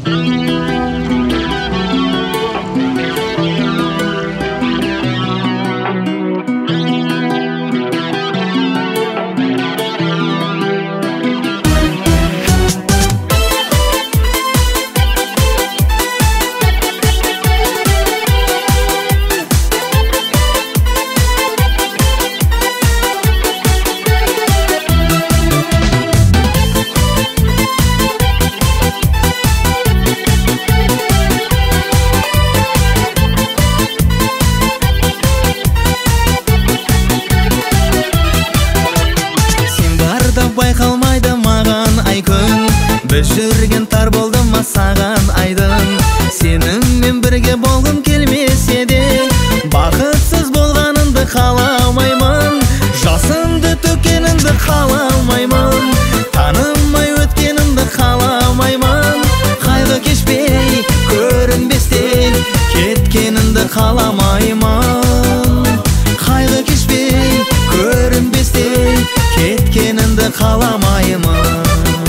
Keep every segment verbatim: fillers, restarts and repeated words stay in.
Байқалмайды маған ай күн, біз жүрген тар болды ма саған айдын. Сеніңмен бірге болғым келмесе де, бақытсыз болғаныңды қаламаймын. Жасымды төккеніңді қаламаймын, танымай өткеніңді қаламаймын. Қайғы кешпей, көрінбестей, кеткеніңді қаламаймын. Қайғы кешпей, көрінбестей, кеткеніңді қаламаймын.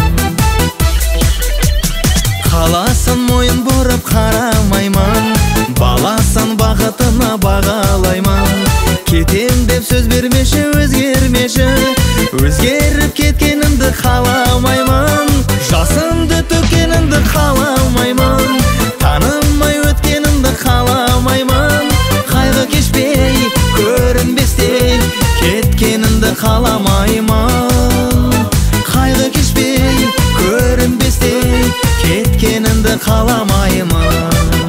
Қаласын мойын бұрып қарамаймын, баласын бақытына бағалаймын. Кетем деп сөз бермеші, өзгермеші, өзгеріп кеткеніңді қаламаймын. Жасымды төккеніңді қаламаймын, танымай өткеніңді қаламаймын. Қайғы кешпей, көрінбестей, кеткеніңді қаламаймын. Қайғы кешпей, көрінбестей, кеткеніңді қаламаймын.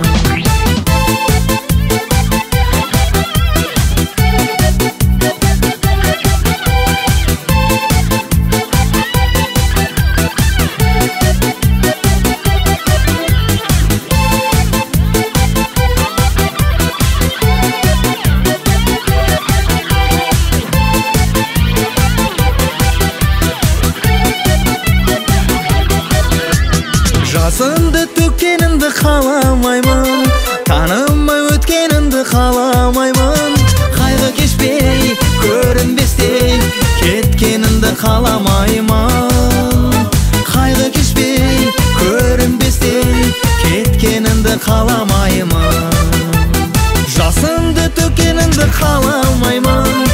Жасымды төккеніңді қаламаймын, танымай өткеніңді қаламаймын. Қайғы кешпей, көрінбестей, кеткеніңді қаламаймын. Қайғы кешпей, көрінбестей, кеткеніңді қаламаймын. Жасымды төккеніңді қаламаймын,